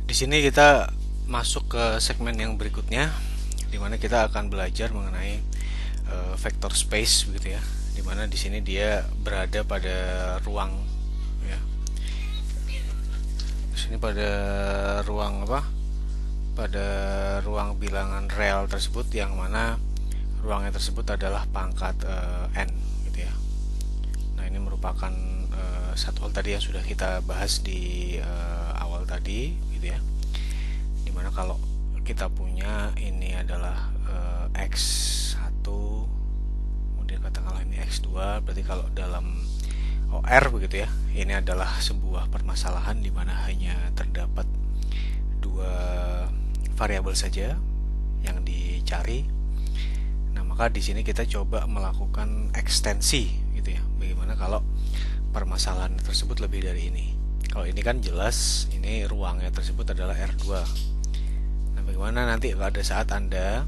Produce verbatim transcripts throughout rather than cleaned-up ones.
Di sini kita masuk ke segmen yang berikutnya, di mana kita akan belajar mengenai uh, vector space begitu ya. Di mana di sini dia berada pada ruang ya. Di sini pada ruang apa? Pada ruang bilangan real tersebut, yang mana ruangnya tersebut adalah pangkat uh, n gitu ya. Nah, ini merupakan uh, satu hal tadi yang sudah kita bahas di uh, awal tadi gitu ya. Dimana kalau kita punya ini adalah uh, x satu, kemudian katakanlah ini x dua, berarti kalau dalam O R begitu ya, ini adalah sebuah permasalahan di mana hanya terdapat dua variabel saja yang dicari. Nah, maka di sini kita coba melakukan ekstensi gitu ya. Bagaimana kalau permasalahan tersebut lebih dari ini? Kalau ini kan jelas ini ruangnya tersebut adalah R dua. Nah, bagaimana nanti pada saat Anda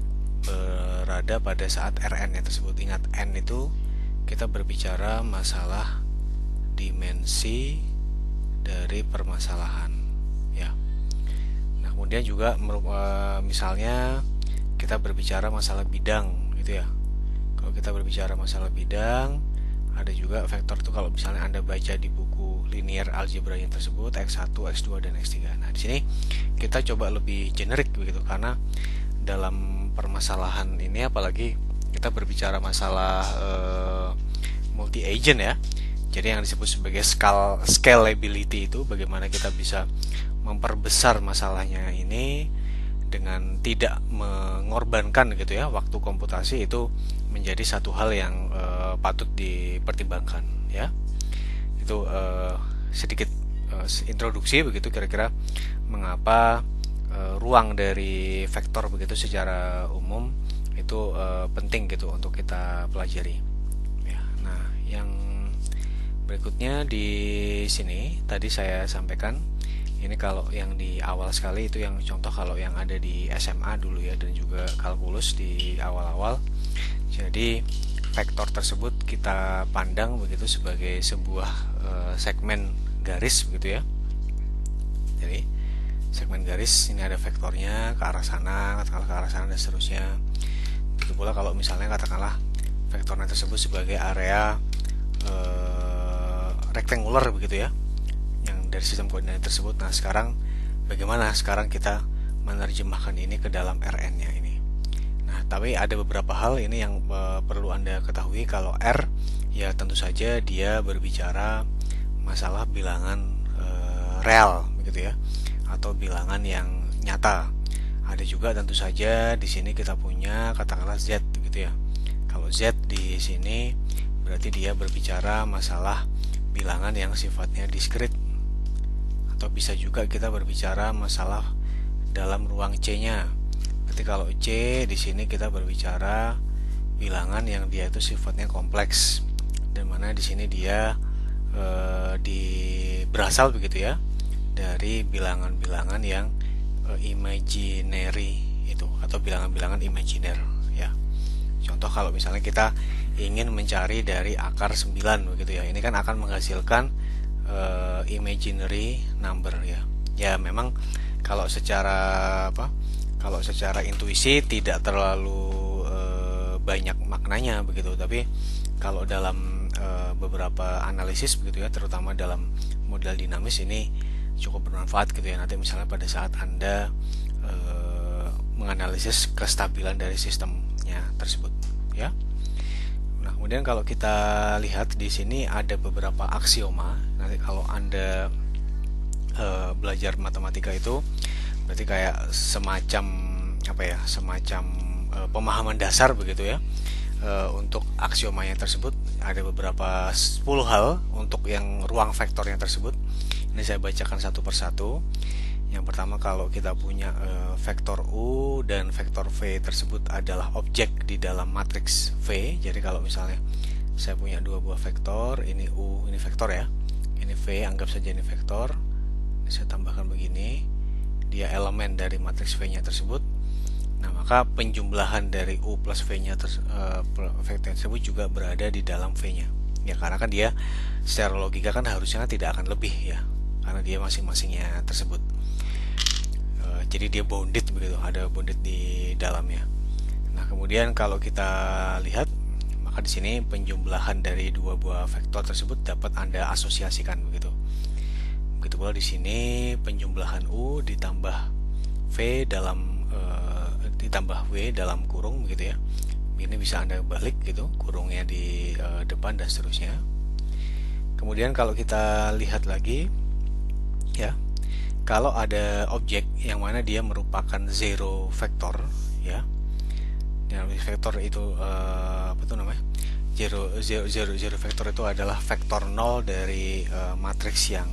berada pada saat Rn-nya tersebut? Ingat, N itu kita berbicara masalah dimensi dari permasalahan ya. Nah, kemudian juga misalnya kita berbicara masalah bidang gitu ya. Kalau kita berbicara masalah bidang, ada juga vektor itu kalau misalnya Anda baca di buku linear algebra yang tersebut x satu, x dua dan x tiga. Nah, di sini kita coba lebih generik begitu, karena dalam permasalahan ini apalagi kita berbicara masalah uh, multi agent ya. Jadi yang disebut sebagai scale scalability itu bagaimana kita bisa memperbesar masalahnya ini dengan tidak mengorbankan gitu ya waktu komputasi, itu menjadi satu hal yang uh, patut dipertimbangkan ya. Itu uh, sedikit uh, introduksi begitu kira-kira mengapa uh, ruang dari vektor begitu secara umum itu uh, penting gitu untuk kita pelajari ya. Nah, yang berikutnya di sini tadi saya sampaikan, ini kalau yang di awal sekali itu yang contoh kalau yang ada di S M A dulu ya, dan juga kalkulus di awal-awal. Jadi vektor tersebut kita pandang begitu sebagai sebuah uh, segmen garis begitu ya. Jadi segmen garis ini ada vektornya ke arah sana, katakanlah ke arah sana dan seterusnya. Begitu pula kalau misalnya katakanlah vektornya tersebut sebagai area uh, rectangular begitu ya, yang dari sistem koordinat tersebut. Nah, sekarang bagaimana sekarang kita menerjemahkan ini ke dalam Rn-nya ini? Nah, tapi ada beberapa hal ini yang uh, perlu Anda ketahui. Kalau R ya tentu saja dia berbicara masalah bilangan uh, real begitu ya, atau bilangan yang nyata. Ada juga tentu saja di sini kita punya katakanlah Z gitu ya. Kalau Z di sini berarti dia berbicara masalah bilangan yang sifatnya diskrit, atau bisa juga kita berbicara masalah dalam ruang C-nya. Berarti kalau C di sini kita berbicara bilangan yang dia itu sifatnya kompleks, dan mana di sini dia e, di berasal begitu ya dari bilangan-bilangan yang e, imaginary itu, atau bilangan-bilangan imajiner ya. Contoh kalau misalnya kita ingin mencari dari akar sembilan begitu ya, ini kan akan menghasilkan uh, imaginary number ya. Ya memang kalau secara apa? Kalau secara intuisi tidak terlalu uh, banyak maknanya begitu, tapi kalau dalam uh, beberapa analisis begitu ya, terutama dalam model dinamis, ini cukup bermanfaat gitu ya. Nanti misalnya pada saat Anda uh, menganalisis kestabilan dari sistemnya tersebut ya. Nah, kemudian kalau kita lihat di sini ada beberapa aksioma. Nanti kalau Anda e, belajar matematika itu berarti kayak semacam apa ya? Semacam e, pemahaman dasar begitu ya. E, untuk aksiomanya tersebut ada beberapa sepuluh hal untuk yang ruang vektornya tersebut. Ini saya bacakan satu persatu. Yang pertama, kalau kita punya e, vektor U dan vektor V tersebut adalah objek di dalam matriks V. Jadi kalau misalnya saya punya dua buah vektor, ini U, ini vektor ya, ini V, anggap saja ini vektor. Ini saya tambahkan begini, dia elemen dari matriks V-nya tersebut. Nah, maka penjumlahan dari U plus V-nya ters, e, vektor tersebut juga berada di dalam V-nya. Ya, karena kan dia secara logika kan harusnya tidak akan lebih ya, karena dia masing-masingnya tersebut. jadi dia bounded begitu, ada bounded di dalamnya. Nah, kemudian kalau kita lihat, maka di sini penjumlahan dari dua buah vektor tersebut dapat Anda asosiasikan begitu. Begitu pula di sini penjumlahan U ditambah V dalam e, ditambah W dalam kurung begitu ya. Ini bisa Anda balik gitu, kurungnya di e, depan dan seterusnya. Kemudian kalau kita lihat lagi ya, kalau ada objek yang mana dia merupakan zero vektor ya. Yang vektor itu e, apa itu namanya? Zero, zero, zero, zero vektor itu adalah vektor nol dari e, matriks yang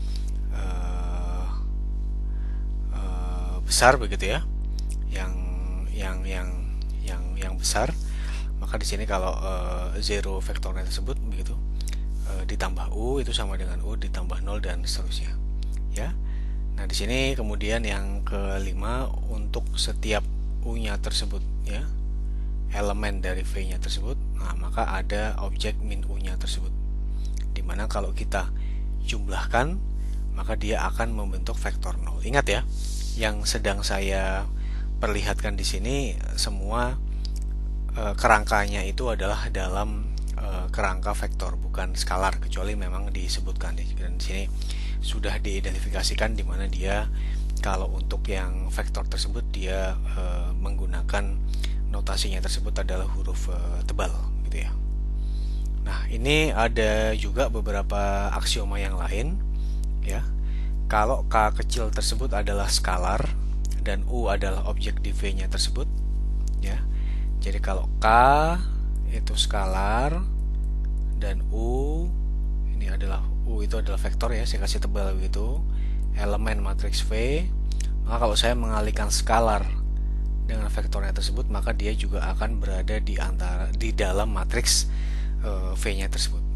besar begitu ya, yang yang yang yang yang besar. Maka di sini kalau uh, zero vektornya tersebut begitu uh, ditambah U itu sama dengan U ditambah nol dan seterusnya ya. Nah, di sini kemudian yang kelima, untuk setiap U-nya tersebut ya, elemen dari V-nya tersebut, nah maka ada objek min U-nya tersebut, dimana kalau kita jumlahkan maka dia akan membentuk vektor nol. Ingat ya, yang sedang saya perlihatkan di sini semua e, kerangkanya itu adalah dalam e, kerangka vektor, bukan skalar, kecuali memang disebutkan. Dan di sini sudah diidentifikasikan di mana dia kalau untuk yang vektor tersebut dia e, menggunakan notasinya tersebut adalah huruf e, tebal gitu ya. Nah, ini ada juga beberapa aksioma yang lain ya. Kalau K kecil tersebut adalah skalar dan U adalah objek di V-nya tersebut ya. Jadi kalau K itu skalar dan U ini adalah U itu adalah vektor ya, saya kasih tebal begitu, elemen matriks V, maka kalau saya mengalihkan skalar dengan vektornya tersebut, maka dia juga akan berada di antara di dalam matriks e, V-nya tersebut.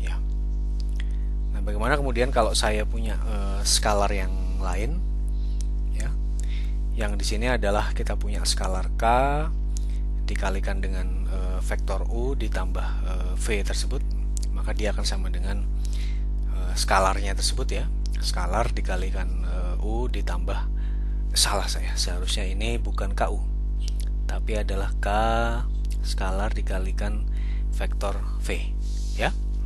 Bagaimana kemudian kalau saya punya e, skalar yang lain ya, yang di sini adalah kita punya skalar K dikalikan dengan e, vektor U ditambah e, V tersebut, maka dia akan sama dengan e, skalarnya tersebut ya, skalar dikalikan e, U ditambah, salah saya, seharusnya ini bukan K U tapi adalah K skalar dikalikan vektor V ya.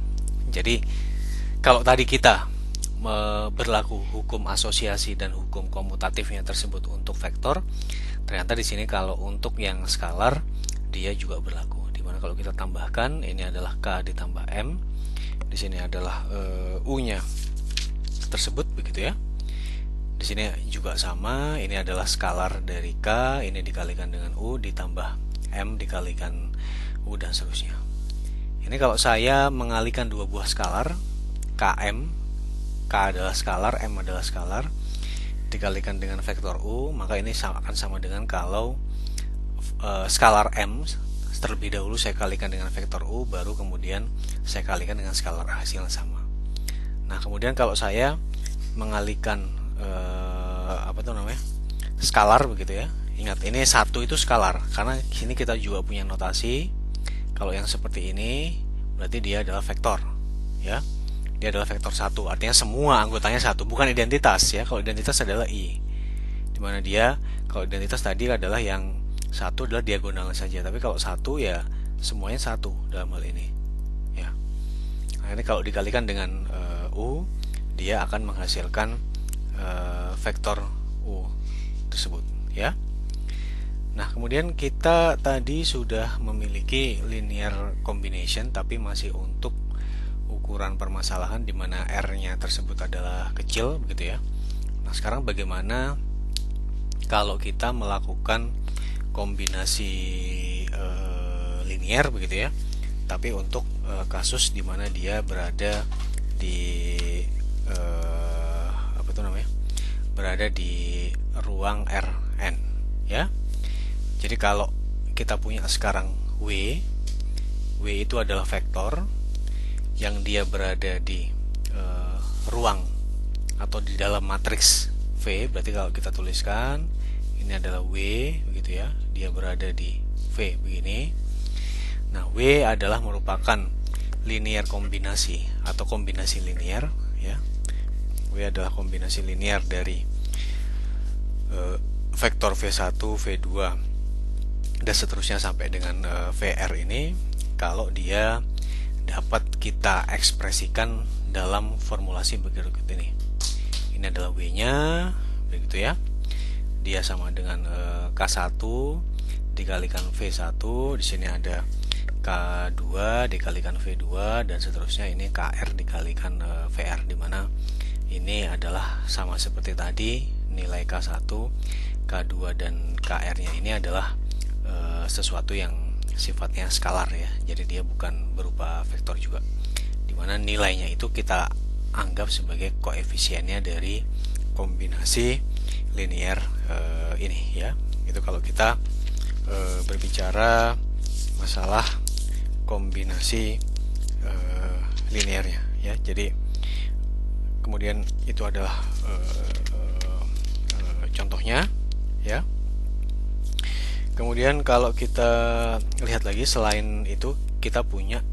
Jadi kalau tadi kita berlaku hukum asosiasi dan hukum komutatifnya tersebut untuk vektor, ternyata di sini kalau untuk yang skalar dia juga berlaku. Dimana kalau kita tambahkan, ini adalah K ditambah M, di sini adalah e, U-nya tersebut begitu ya. Di sini juga sama, ini adalah skalar dari K, ini dikalikan dengan U ditambah M dikalikan U dan seterusnya. Ini kalau saya mengalihkan dua buah skalar Km, K adalah skalar, M adalah skalar, dikalikan dengan vektor U, maka ini akan sama dengan kalau e, skalar M terlebih dahulu saya kalikan dengan vektor U, baru kemudian saya kalikan dengan skalar hasil yang sama. Nah, kemudian kalau saya mengalihkan e, apa itu namanya, skalar begitu ya, ingat ini satu itu skalar, karena sini kita juga punya notasi. Kalau yang seperti ini berarti dia adalah vektor ya. Dia adalah vektor satu, artinya semua anggotanya satu, bukan identitas ya. Kalau identitas adalah I, dimana dia kalau identitas tadi adalah yang satu adalah diagonal saja, tapi kalau satu ya semuanya satu dalam hal ini ya. Nah, ini kalau dikalikan dengan uh, U, dia akan menghasilkan uh, vektor U tersebut ya. Nah, kemudian kita tadi sudah memiliki linear combination, tapi masih untuk ukuran permasalahan di mana R-nya tersebut adalah kecil begitu ya. Nah, sekarang bagaimana kalau kita melakukan kombinasi e, linear begitu ya, tapi untuk e, kasus di mana dia berada di e, apa itu namanya? berada di ruang Rn ya. Jadi kalau kita punya sekarang W, W itu adalah vektor yang dia berada di e, ruang atau di dalam matriks V. Berarti kalau kita tuliskan ini adalah W begitu ya, dia berada di V begini. Nah, W adalah merupakan linear kombinasi atau kombinasi linear ya. W adalah kombinasi linear dari e, vektor V satu, V dua dan seterusnya sampai dengan uh, V R ini kalau dia dapat kita ekspresikan dalam formulasi berikut ini. Ini adalah W-nya, begitu ya. Dia sama dengan uh, K satu dikalikan V satu, di sini ada K dua dikalikan V dua dan seterusnya, ini K R dikalikan uh, V R, dimana ini adalah sama seperti tadi, nilai K satu, K dua dan K R nya ini adalah uh, sesuatu yang sifatnya skalar ya, jadi dia bukan berupa vektor juga, dimana nilainya itu kita anggap sebagai koefisiennya dari kombinasi linear uh, ini ya. Itu kalau kita uh, berbicara masalah kombinasi uh, linearnya ya. Jadi kemudian itu adalah uh, uh, uh, contohnya ya. Kemudian kalau kita lihat lagi, selain itu kita punya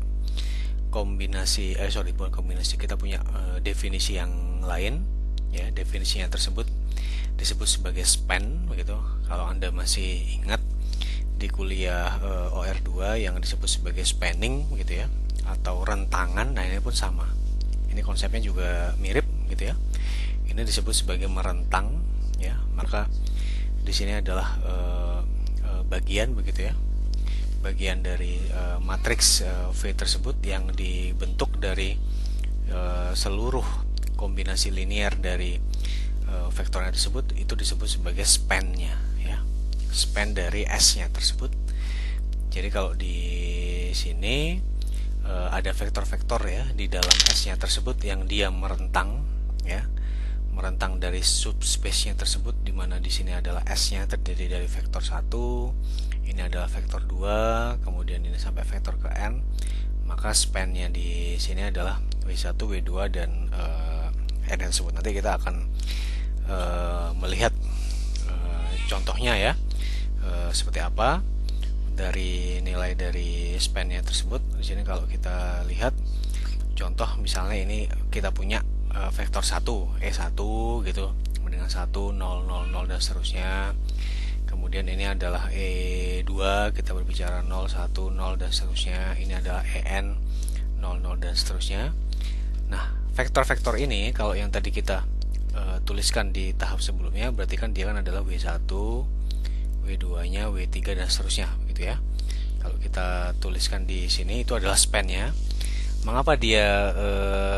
kombinasi eh sorry bukan kombinasi kita punya uh, definisi yang lain ya. Definisinya tersebut disebut sebagai span begitu. Kalau Anda masih ingat di kuliah uh, O R dua yang disebut sebagai spanning gitu ya, atau rentangan, nah ini pun sama. Ini konsepnya juga mirip gitu ya. Ini disebut sebagai merentang ya. Maka di sini adalah uh, uh, bagian begitu ya. Bagian dari uh, matriks uh, V tersebut yang dibentuk dari uh, seluruh kombinasi linear dari uh, vektornya tersebut, itu disebut sebagai span-nya ya. Span dari S-nya tersebut. Jadi kalau di sini e, ada vektor-vektor ya di dalam S-nya tersebut yang dia merentang ya, merentang dari subspace-nya tersebut, di mana di sini adalah S-nya terdiri dari vektor satu, ini adalah vektor dua, kemudian ini sampai vektor ke n. Maka span-nya di sini adalah W satu, W dua dan e, n tersebut. Nanti kita akan e, melihat e, contohnya ya. E, seperti apa dari nilai dari span-nya tersebut. Di sini kalau kita lihat contoh, misalnya ini kita punya e, vektor satu, E satu gitu, dengan satu, nol, nol, nol dan seterusnya. Kemudian ini adalah E dua, kita berbicara nol, satu, nol dan seterusnya. Ini adalah E N, nol, nol dan seterusnya. Nah, vektor-vektor ini kalau yang tadi kita e, tuliskan di tahap sebelumnya, berarti kan dia kan adalah W satu, W dua nya, W tiga dan seterusnya gitu ya. Kalau kita tuliskan di sini itu adalah span-nya. Mengapa dia e,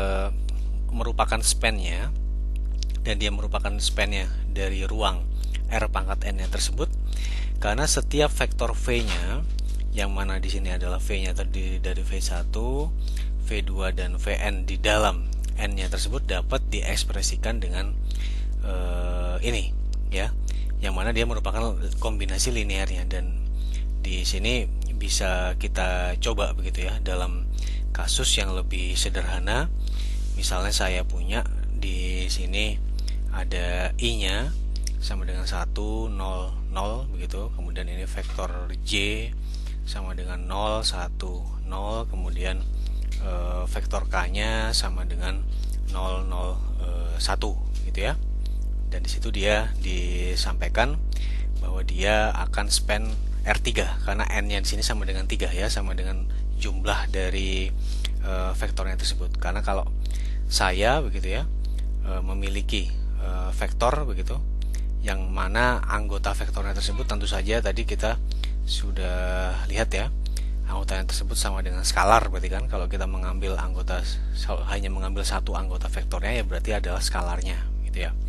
merupakan span-nya dan dia merupakan span-nya dari ruang R pangkat n-nya tersebut? Karena setiap vektor V-nya, yang mana di sini adalah V-nya terdiri dari V satu, V dua dan Vn di dalam n-nya tersebut, dapat diekspresikan dengan e, ini ya, yang mana dia merupakan kombinasi linearnya. Dan di sini bisa kita coba begitu ya dalam kasus yang lebih sederhana. Misalnya saya punya di sini ada i-nya sama dengan satu, nol, nol begitu. Kemudian ini vektor j sama dengan nol, satu, nol. Kemudian e, vektor k-nya sama dengan nol, nol, satu gitu ya. Dan di situ dia disampaikan bahwa dia akan span R tiga karena n-nya di sini sama dengan tiga ya, sama dengan jumlah dari e, vektornya tersebut. Karena kalau saya begitu ya e, memiliki e, vektor begitu, yang mana anggota vektornya tersebut tentu saja tadi kita sudah lihat ya, anggotanya tersebut sama dengan skalar. Berarti kan kalau kita mengambil anggota, hanya mengambil satu anggota vektornya, ya berarti adalah skalarnya gitu ya.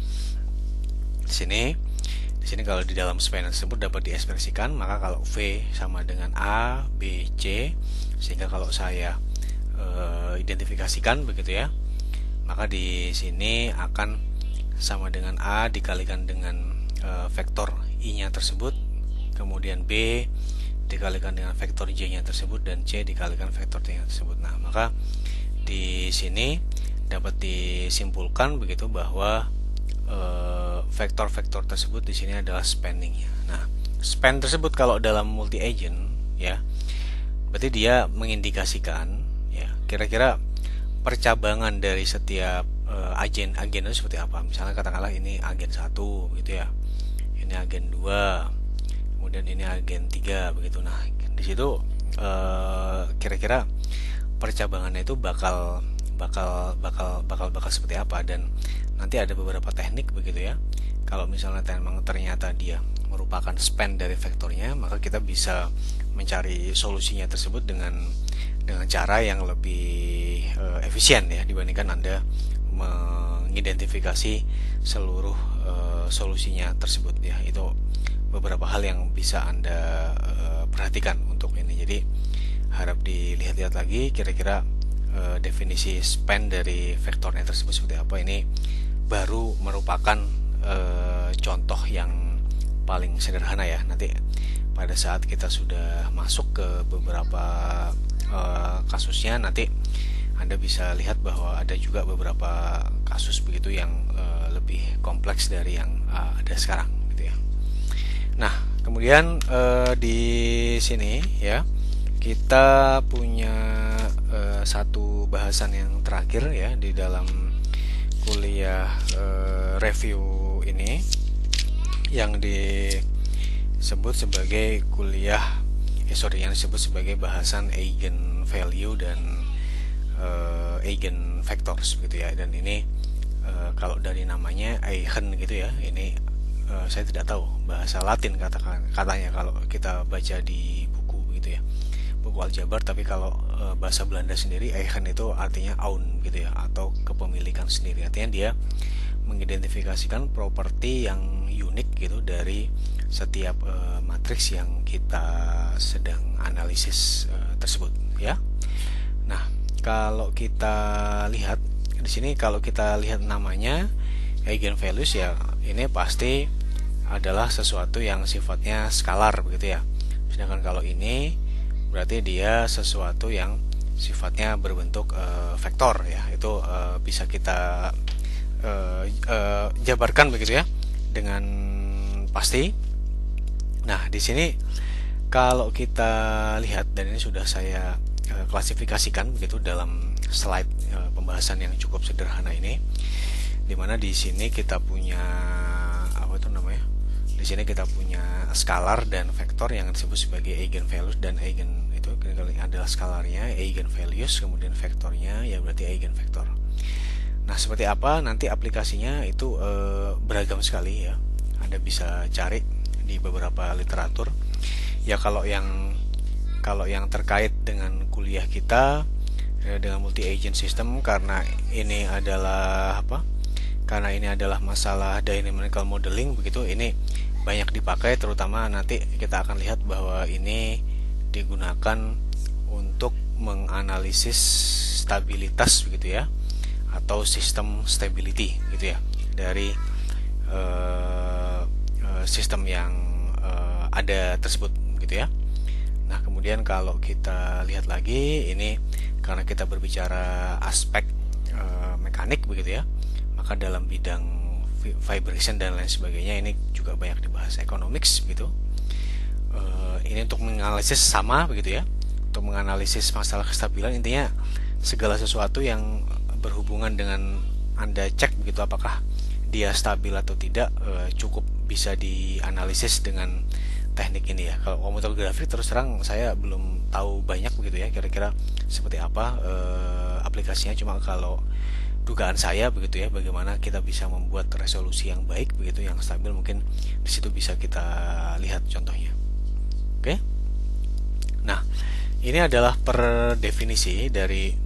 Di sini, di sini kalau di dalam span tersebut dapat diekspresikan, maka kalau V sama dengan A, B, C, sehingga kalau saya e, identifikasikan begitu ya, maka di sini akan sama dengan A dikalikan dengan e, vektor I-nya tersebut, kemudian B dikalikan dengan vektor J-nya tersebut, dan C dikalikan vektor T-nya tersebut. Nah, maka di sini dapat disimpulkan begitu bahwa vektor-vektor tersebut di sini adalah spanning-nya. Nah, span tersebut kalau dalam multi agent ya, berarti dia mengindikasikan ya kira-kira percabangan dari setiap uh, agen-agen itu seperti apa. Misalnya katakanlah ini agen satu gitu ya. ini agen dua, kemudian ini agen tiga begitu. Nah, di situ eh, kira-kira percabangannya itu bakal bakal bakal bakal bakal seperti apa, dan nanti ada beberapa teknik begitu ya. Kalau misalnya memang ternyata dia merupakan span dari vektornya, maka kita bisa mencari solusinya tersebut dengan dengan cara yang lebih uh, efisien ya dibandingkan Anda mengidentifikasi seluruh uh, solusinya tersebut ya. Itu beberapa hal yang bisa Anda uh, perhatikan untuk ini. Jadi harap dilihat-lihat lagi kira-kira uh, definisi span dari vektornya tersebut seperti apa. Ini baru merupakan uh, contoh yang paling sederhana ya. Nanti pada saat kita sudah masuk ke beberapa uh, kasusnya, nanti Anda bisa lihat bahwa ada juga beberapa kasus begitu yang uh, lebih kompleks dari yang uh, ada sekarang gitu ya. Nah, kemudian uh, di sini ya kita punya uh, satu bahasan yang terakhir ya di dalam kuliah uh, review ini, yang disebut sebagai kuliah eh sorry yang disebut sebagai bahasan eigen value dan uh, eigen vectors gitu ya. Dan ini uh, kalau dari namanya eigen gitu ya, ini uh, saya tidak tahu bahasa Latin katakan katanya kalau kita baca di buku gitu ya, buku aljabar. Tapi kalau uh, bahasa Belanda sendiri eigen itu artinya own gitu ya, atau kepemilikan sendiri. Artinya dia mengidentifikasikan properti yang unik gitu dari setiap uh, matriks yang kita sedang analisis uh, tersebut ya. Nah, kalau kita lihat di sini, kalau kita lihat namanya eigenvalues ya, ini pasti adalah sesuatu yang sifatnya skalar begitu ya. Sedangkan kalau ini berarti dia sesuatu yang sifatnya berbentuk uh, vektor ya. Itu uh, bisa kita Uh, uh, jabarkan begitu ya dengan pasti. Nah, di sini kalau kita lihat, dan ini sudah saya uh, klasifikasikan begitu dalam slide uh, pembahasan yang cukup sederhana ini, dimana di sini kita punya apa itu namanya? Di sini kita punya skalar dan vektor yang disebut sebagai eigenvalues, dan eigen itu adalah skalarnya, eigenvalues, kemudian vektornya ya berarti eigenvektor. Nah, seperti apa nanti aplikasinya itu e, beragam sekali ya. Anda bisa cari di beberapa literatur. Ya kalau yang kalau yang terkait dengan kuliah kita e, dengan multi agent system, karena ini adalah apa? Karena ini adalah masalah dynamical modeling begitu, ini banyak dipakai, terutama nanti kita akan lihat bahwa ini digunakan untuk menganalisis stabilitas begitu ya, atau sistem stability gitu ya, dari uh, uh, sistem yang uh, ada tersebut gitu ya. Nah, kemudian kalau kita lihat lagi, ini karena kita berbicara aspek uh, mekanik begitu ya, maka dalam bidang vibration dan lain sebagainya ini juga banyak dibahas economics gitu. Uh, ini untuk menganalisis sama begitu ya, untuk menganalisis masalah kestabilan. Intinya segala sesuatu yang berhubungan dengan Anda cek begitu apakah dia stabil atau tidak, e, cukup bisa dianalisis dengan teknik ini ya. Kalau komputer grafik terus terang saya belum tahu banyak begitu ya, kira-kira seperti apa e, aplikasinya. Cuma kalau dugaan saya begitu ya, bagaimana kita bisa membuat resolusi yang baik begitu, yang stabil, mungkin di situ bisa kita lihat contohnya. Oke. Nah, ini adalah per definisi dari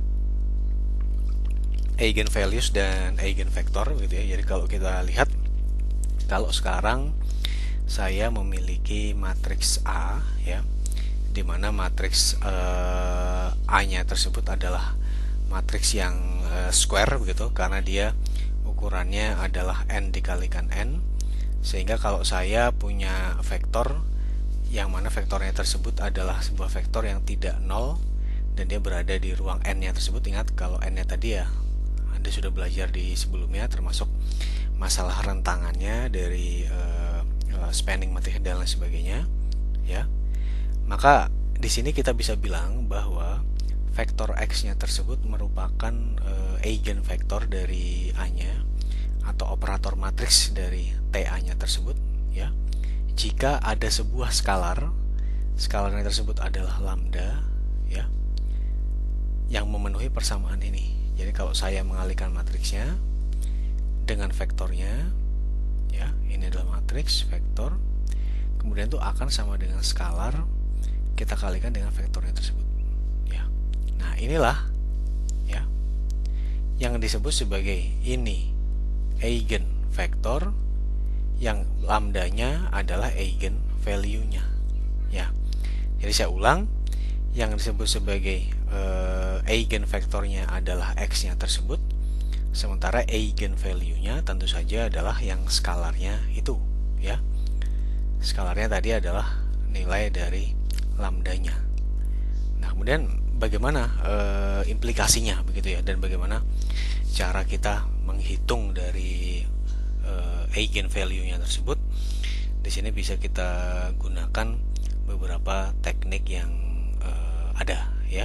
eigenvalues dan eigenvektor gitu ya. Jadi kalau kita lihat, kalau sekarang saya memiliki matriks A ya, di mana matriks uh, A-nya tersebut adalah matriks yang uh, square begitu, karena dia ukurannya adalah n dikalikan n. Sehingga kalau saya punya vektor yang mana vektornya tersebut adalah sebuah vektor yang tidak nol dan dia berada di ruang n-nya tersebut, ingat kalau n-nya tadi ya Anda sudah belajar di sebelumnya, termasuk masalah rentangannya dari uh, uh, spanning matrix dan lain sebagainya ya. Maka di sini kita bisa bilang bahwa vektor x-nya tersebut merupakan uh, eigenvektor dari A-nya atau operator matriks dari T A-nya tersebut ya. Jika ada sebuah skalar, skalarnya tersebut adalah lambda, ya, yang memenuhi persamaan ini. Jadi kalau saya mengalihkan matriksnya dengan vektornya, ya, ini adalah matriks vektor, kemudian itu akan sama dengan skalar kita kalikan dengan vektornya tersebut, ya. Nah, inilah, ya, yang disebut sebagai ini eigen vektor yang lambdanya adalah eigen value-nya, ya. Jadi saya ulang, yang disebut sebagai uh, eigen vektornya adalah x-nya tersebut, sementara eigen value-nya tentu saja adalah yang skalarnya itu, ya. Skalarnya tadi adalah nilai dari lambdanya. Nah, kemudian bagaimana uh, implikasinya begitu, ya, dan bagaimana cara kita menghitung dari uh, eigen value-nya tersebut. Di sini bisa kita gunakan beberapa teknik yang uh, ada, ya.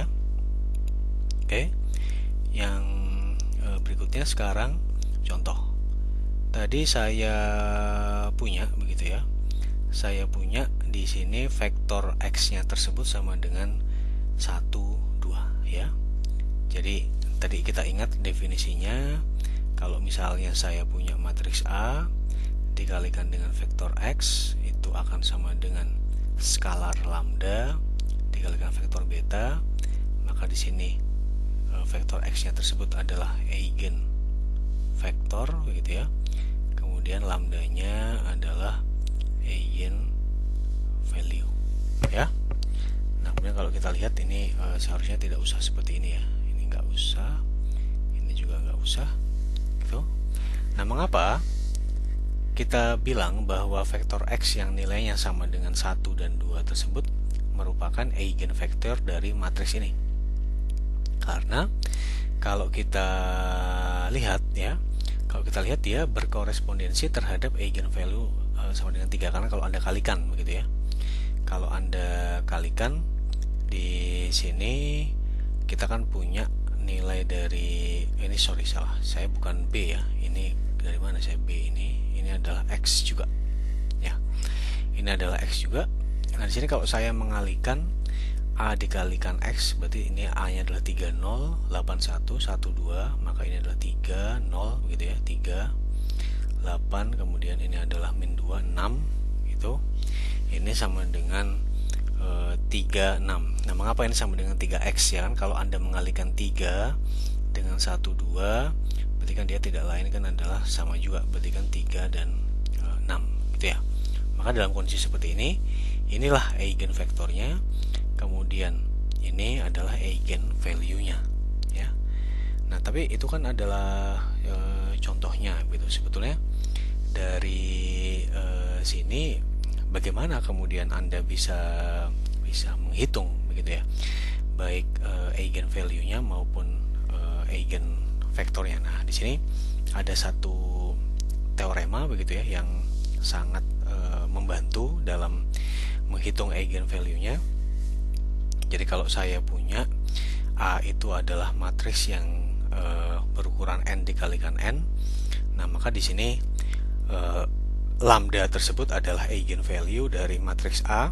Oke. Yang uh, berikutnya sekarang contoh. Tadi saya punya begitu, ya. Saya punya di sini vektor x-nya tersebut sama dengan satu, dua, ya. Jadi tadi kita ingat definisinya, kalau misalnya saya punya matriks A dikalikan dengan vektor x, itu akan sama dengan skalar lambda dikalikan vektor beta, maka di sini vektor x-nya tersebut adalah eigen vektor begitu, ya. Kemudian lambdanya adalah eigen value, ya. Nah, kemudian kalau kita lihat ini e, seharusnya tidak usah seperti ini, ya. Ini nggak usah, ini juga nggak usah, gitu. Nah, mengapa kita bilang bahwa vektor x yang nilainya sama dengan satu dan dua tersebut merupakan eigenvektor dari matriks ini? Karena kalau kita lihat, ya, kalau kita lihat dia berkorespondensi terhadap eigenvalue e, sama dengan tiga, karena kalau Anda kalikan begitu, ya. Kalau Anda kalikan di sini kita kan punya nilai dari ini, sorry salah, saya bukan B, ya. Ini dari mana saya B ini? Ini adalah X juga, ya. Ini adalah X juga. Nah, di sini kalau saya mengalihkan A dikalikan X, berarti ini A-nya adalah tiga, nol, delapan, satu, satu, dua, maka ini adalah tiga, nol, begitu, ya, tiga, delapan, kemudian ini adalah min dua, enam, gitu. Ini sama dengan e, tiga, enam. Nah, mengapa ini sama dengan tiga x, ya kan? Kalau Anda mengalihkan tiga dengan satu, dua, berarti kan dia tidak lain kan adalah sama juga, berarti kan tiga dan e, enam, gitu, ya. Maka dalam kondisi seperti ini, inilah eigenvektornya. Kemudian ini adalah eigen value-nya, ya. Nah, tapi itu kan adalah e, contohnya, gitu. Sebetulnya dari e, sini bagaimana kemudian Anda bisa bisa menghitung, begitu, ya, baik e, eigen value-nya maupun e, eigen vektornya. Nah, di sini ada satu teorema, begitu, ya, yang sangat e, membantu dalam menghitung eigen value-nya. Jadi kalau saya punya A itu adalah matriks yang e, berukuran n dikalikan n, nah maka di sini e, lambda tersebut adalah eigenvalue dari matriks A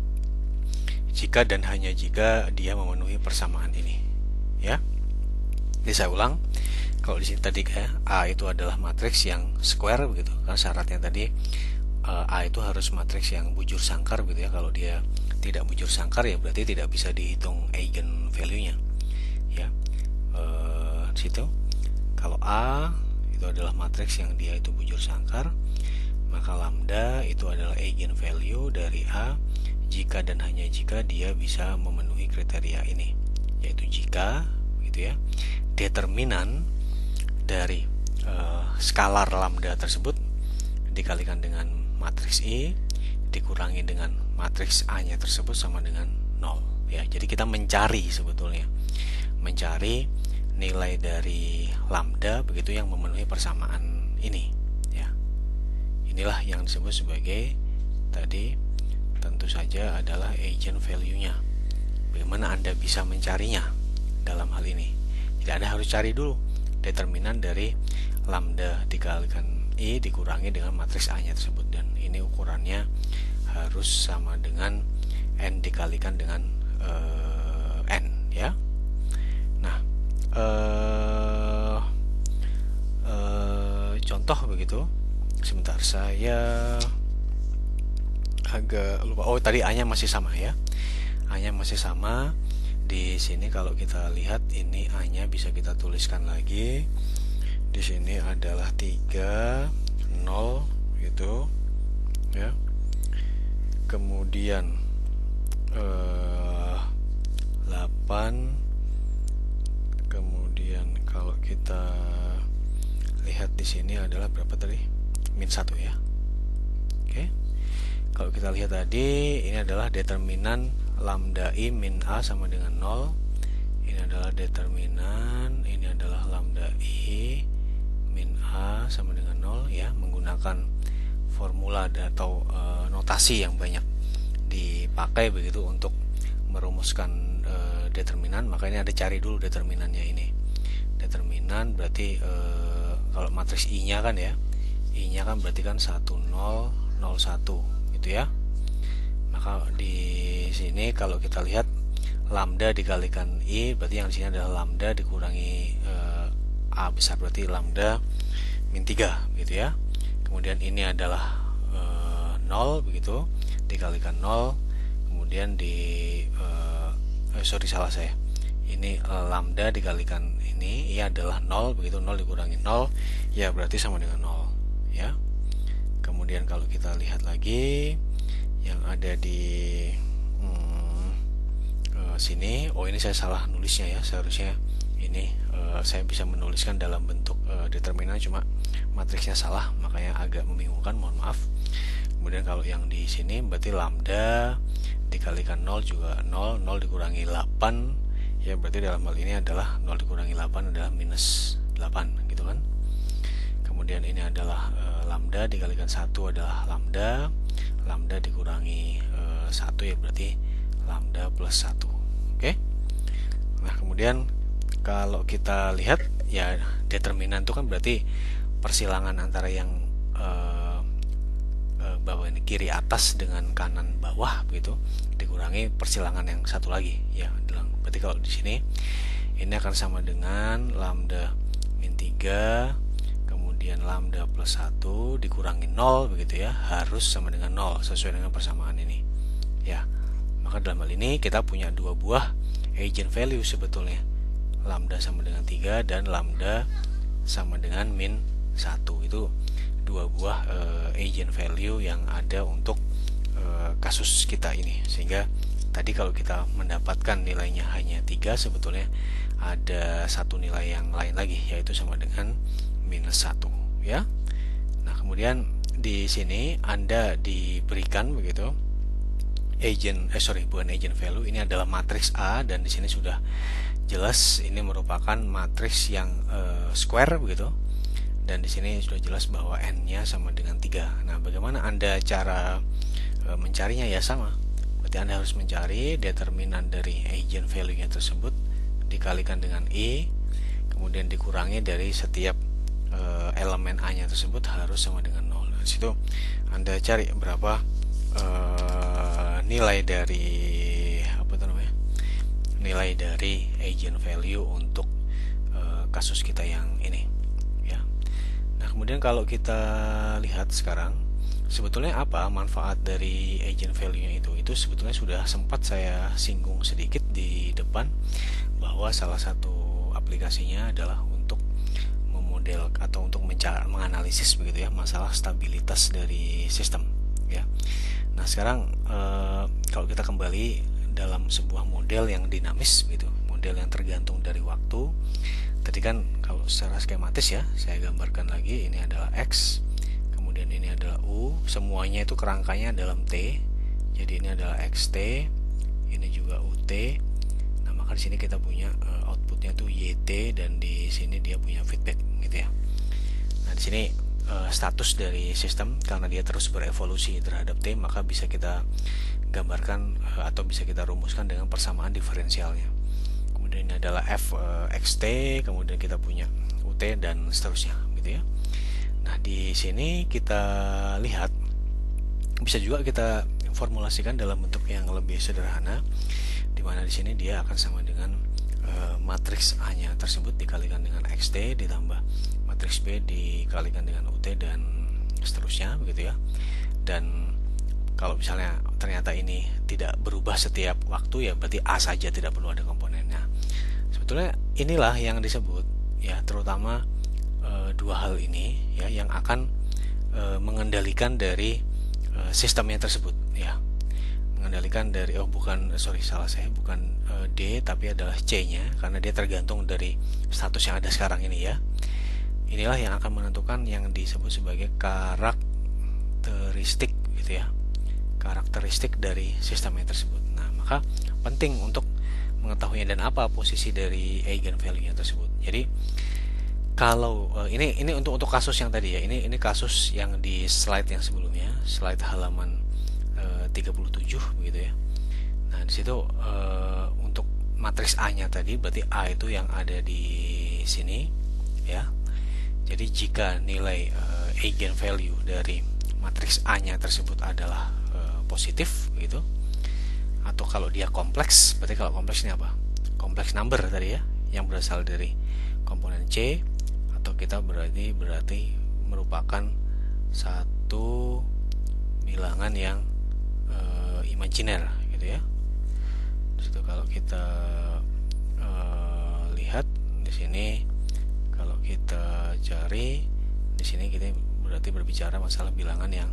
jika dan hanya jika dia memenuhi persamaan ini, ya. Jadi saya ulang, kalau di sini tadi kayak A itu adalah matriks yang square begitu, kan syaratnya tadi e, A itu harus matriks yang bujur sangkar, begitu, ya. Kalau dia tidak bujur sangkar, ya berarti tidak bisa dihitung eigen value-nya, ya. E, situ kalau A itu adalah matriks yang dia itu bujur sangkar, maka lambda itu adalah eigen value dari A jika dan hanya jika dia bisa memenuhi kriteria ini, yaitu jika, gitu, ya, determinan dari e, skalar lambda tersebut dikalikan dengan matriks I dikurangi dengan matriks A-nya tersebut sama dengan nol, ya. Jadi kita mencari, sebetulnya mencari nilai dari lambda begitu yang memenuhi persamaan ini, ya. Inilah yang disebut sebagai tadi tentu saja adalah eigen value-nya. Bagaimana Anda bisa mencarinya dalam hal ini? Jadi Anda harus cari dulu determinan dari lambda dikalikan I dikurangi dengan matriks A nya tersebut, dan ini ukurannya harus sama dengan N dikalikan dengan uh, N ya. Nah uh, uh, contoh begitu, sebentar saya agak lupa. Oh tadi A nya masih sama ya, A nya masih sama. Di sini kalau kita lihat ini A nya bisa kita tuliskan lagi. Di sini adalah tiga, nol gitu ya. Kemudian eh, delapan. Kemudian kalau kita lihat di sini adalah berapa tadi? Min satu ya. Oke. Kalau kita lihat tadi ini adalah determinan lambda I min A sama dengan nol. Ini adalah determinan, ini adalah lambda I min A sama dengan nol ya, menggunakan formula atau e, notasi yang banyak dipakai begitu untuk merumuskan e, determinan. Maka ini ada cari dulu determinannya ini. Determinan berarti e, kalau matriks I-nya kan ya, I-nya kan berarti kan satu nol nol satu gitu ya. Maka di sini kalau kita lihat lambda dikalikan I berarti yang di sini adalah lambda dikurangi e, A besar, berarti lambda min tiga gitu ya. Kemudian ini adalah e, nol begitu, dikalikan nol, kemudian di e, eh, sorry salah saya, ini e, lambda dikalikan ini, ia adalah nol begitu, nol dikurangi nol ya berarti sama dengan nol ya. Kemudian kalau kita lihat lagi yang ada di hmm, e, sini, oh ini saya salah nulisnya ya, seharusnya ini e, saya bisa menuliskan dalam bentuk e, determinan, cuma matriksnya salah, makanya agak membingungkan, mohon maaf. Kemudian kalau yang di sini berarti lambda dikalikan nol juga nol, nol dikurangi delapan ya, berarti dalam hal ini adalah nol dikurangi delapan adalah minus delapan gitu kan. Kemudian ini adalah e, lambda dikalikan satu adalah lambda, lambda dikurangi e, satu ya berarti lambda plus satu. Oke. Nah, kemudian kalau kita lihat ya determinan itu kan berarti persilangan antara yang e, e, bawah ini kiri atas dengan kanan bawah begitu dikurangi persilangan yang satu lagi ya. Berarti kalau di sini ini akan sama dengan lambda min tiga, kemudian lambda plus satu dikurangi nol begitu ya, harus sama dengan nol sesuai dengan persamaan ini ya. Maka dalam hal ini kita punya dua buah eigenvalue sebetulnya, lambda sama dengan tiga dan lambda sama dengan min satu. Itu dua buah e, eigenvalue yang ada untuk e, kasus kita ini, sehingga tadi kalau kita mendapatkan nilainya hanya tiga, sebetulnya ada satu nilai yang lain lagi yaitu sama dengan minus satu ya. Nah, kemudian di sini Anda diberikan begitu eigen eh sorry bukan eigenvalue, ini adalah matriks A, dan di sini sudah jelas ini merupakan matriks yang uh, square begitu, dan di sini sudah jelas bahwa n-nya sama dengan tiga. Nah, bagaimana Anda cara uh, mencarinya? Ya sama, berarti Anda harus mencari determinan dari eigenvalue-nya tersebut dikalikan dengan I, kemudian dikurangi dari setiap uh, elemen A-nya tersebut harus sama dengan nol. Nah, situ Anda cari berapa uh, nilai dari apa namanya? nilai dari eigenvalue untuk uh, kasus kita yang ini ya. Nah, kemudian kalau kita lihat sekarang sebetulnya apa manfaat dari eigenvalue-nya itu? Itu sebetulnya sudah sempat saya singgung sedikit di depan, bahwa salah satu aplikasinya adalah untuk memodel atau untuk mencari, menganalisis begitu ya, masalah stabilitas dari sistem ya. Nah, sekarang eh, kalau kita kembali dalam sebuah model yang dinamis gitu, model yang tergantung dari waktu. Tadi kan kalau secara skematis ya, saya gambarkan lagi, ini adalah X, kemudian ini adalah U, semuanya itu kerangkanya dalam T. Jadi ini adalah X T, ini juga U T. Nah, maka di sini kita punya uh, outputnya tuh Y T, dan di sini dia punya feedback gitu ya. Nah, di sini uh, status dari sistem karena dia terus berevolusi terhadap T, maka bisa kita gambarkan uh, atau bisa kita rumuskan dengan persamaan diferensialnya. Kemudian ini adalah F uh, X T, kemudian kita punya U T dan seterusnya gitu ya. Nah, di sini kita lihat bisa juga kita formulasikan dalam bentuk yang lebih sederhana, di mana di sini dia akan sama dengan e, matriks A-nya tersebut dikalikan dengan X T ditambah matriks B dikalikan dengan U T dan seterusnya begitu ya. Dan kalau misalnya ternyata ini tidak berubah setiap waktu, ya berarti A saja, tidak perlu ada komponennya. Sebetulnya inilah yang disebut ya, terutama e, dua hal ini ya yang akan e, mengendalikan dari e, sistemnya tersebut ya. Mengendalikan dari oh bukan sorry salah saya bukan e, D tapi adalah C-nya, karena dia tergantung dari status yang ada sekarang ini ya. Inilah yang akan menentukan yang disebut sebagai karakteristik gitu ya. Karakteristik dari sistemnya tersebut. Nah, maka penting untuk mengetahuinya dan apa posisi dari eigenvalue-nya tersebut. Jadi kalau uh, ini ini untuk untuk kasus yang tadi ya, ini ini kasus yang di slide yang sebelumnya, slide halaman uh, tiga puluh tujuh begitu ya. Nah, di situ uh, untuk matriks A-nya tadi berarti A itu yang ada di sini ya. Jadi jika nilai uh, eigenvalue dari matriks A-nya tersebut adalah uh, positif gitu, atau kalau dia kompleks, berarti kalau kompleks ini apa? Kompleks number tadi ya, yang berasal dari komponen C, atau kita berarti berarti merupakan satu bilangan yang uh, imajiner gitu ya. Disitu kalau kita uh, lihat di sini, kalau kita cari di sini kita berarti berbicara masalah bilangan yang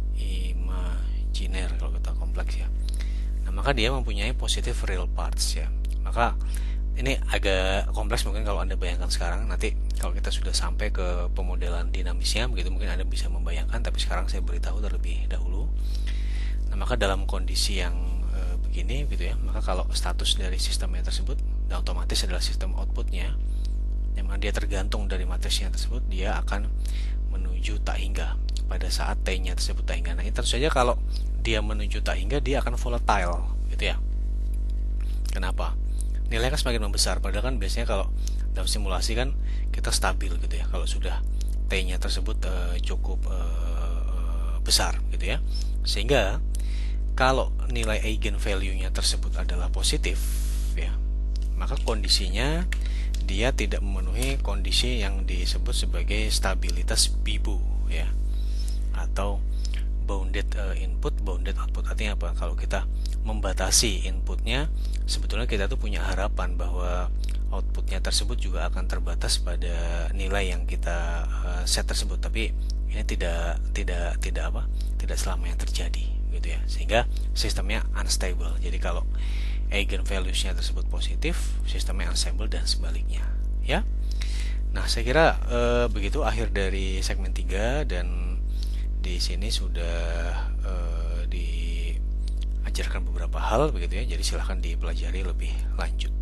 imajiner kalau kita kompleks ya. Nah, maka dia mempunyai positive real parts ya. Maka ini agak kompleks mungkin kalau Anda bayangkan sekarang. Nanti kalau kita sudah sampai ke pemodelan dinamisnya begitu mungkin Anda bisa membayangkan, tapi sekarang saya beritahu terlebih dahulu. Nah, maka dalam kondisi yang e, begini gitu ya, maka kalau status dari sistemnya tersebut dan otomatis adalah sistem outputnya, yang mana dia tergantung dari matriksnya tersebut, dia akan menuju tak hingga pada saat T-nya tersebut tak hingga. Nah, ini tentu saja kalau dia menuju tak hingga, dia akan volatile gitu ya. Kenapa? Nilainya kan semakin membesar, padahal kan biasanya kalau dalam simulasi kan kita stabil gitu ya, kalau sudah T-nya tersebut uh, cukup uh, besar gitu ya. Sehingga kalau nilai eigenvalue-nya tersebut adalah positif ya, maka kondisinya dia tidak memenuhi kondisi yang disebut sebagai stabilitas Bibo ya, atau bounded uh, input, bounded output. Artinya apa? Kalau kita membatasi inputnya, sebetulnya kita tuh punya harapan bahwa outputnya tersebut juga akan terbatas pada nilai yang kita uh, set tersebut. Tapi ini tidak tidak tidak apa? Tidak selamanya terjadi gitu ya. Sehingga sistemnya unstable. Jadi kalau eigenvalues-nya tersebut positif, sistemnya unstable dan sebaliknya ya. Nah, saya kira uh, begitu akhir dari segmen tiga, dan di sini sudah uh, diajarkan beberapa hal begitu ya. Jadi silahkan dipelajari lebih lanjut.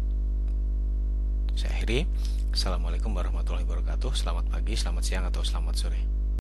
Saya akhiri. Assalamualaikum warahmatullahi wabarakatuh. Selamat pagi, selamat siang, atau selamat sore.